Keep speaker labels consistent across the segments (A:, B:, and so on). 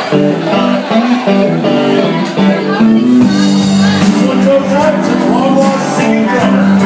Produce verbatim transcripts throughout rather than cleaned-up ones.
A: One goes out to the long lost singing drummer.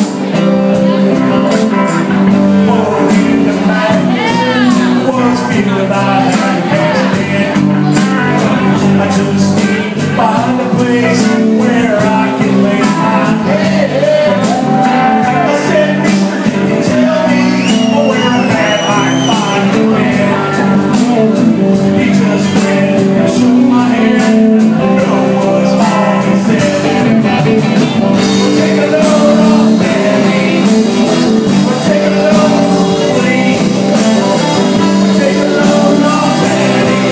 A: Oh, in the madness was feeling I had accident. I just need to find a place where I can lay my head. I said, mister, can you tell me where that I find a bed? He just grinned and shook my hand. No was all he said. We'll take a load off, Benny. We'll take a load, please. We'll take a load off, Benny.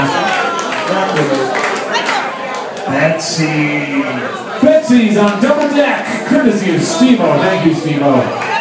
A: Betsy.
B: Betsy's on double deck, courtesy of Steve-O. Thank you, Steve-O.